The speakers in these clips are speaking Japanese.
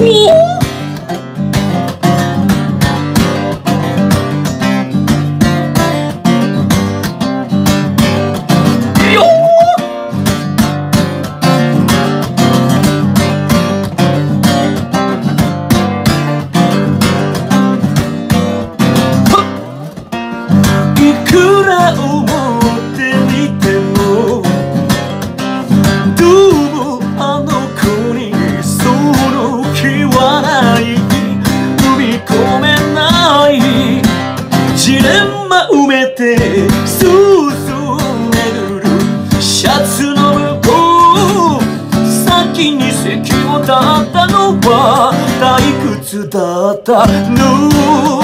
いくら思ってみてもどうもあの子にその気はない、踏み込めない、ジレンマ埋めて想像巡るシャツの向こう、先に席を立ったのは退屈だったの。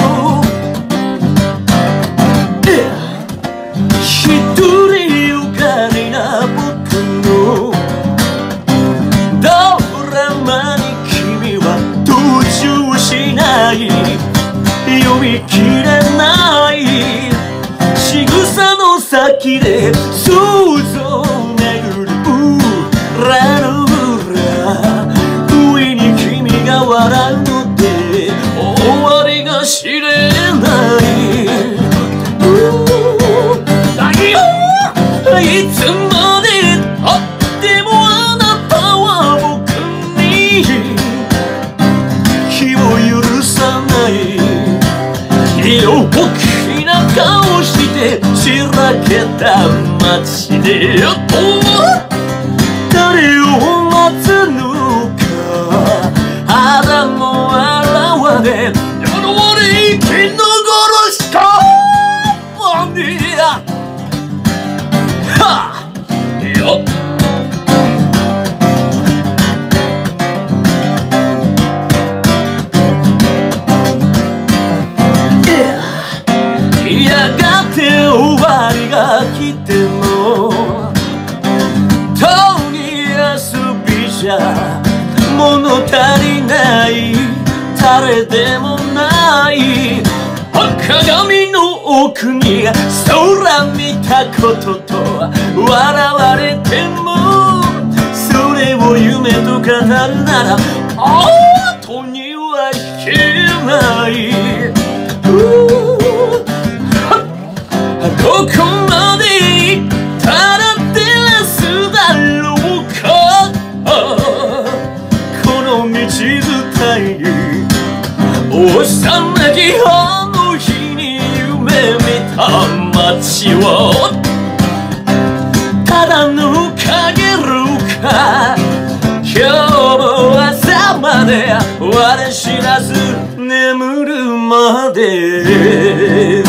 独りよがりな僕のドラマに君は登場しない、読み切れない仕草の先で想像巡る裏の裏、不意に君が笑うので終わりが知れない、いつまでたってもあなたは僕に気を許さない、大きな顔してしらけた街で誰を待つのか、肌の現れ夜に生き残るしかないよ。やがて終わりが来ても遠い遊びじゃ物足りない、誰でもない鏡の奥に空見たことと笑われても、それを夢と語るなら後にはいけない、ここまで行ったら照らすだろうか、この道伝い幼きあの日に夢見た街をただのかげるか、今日も朝まで我知らず眠るまで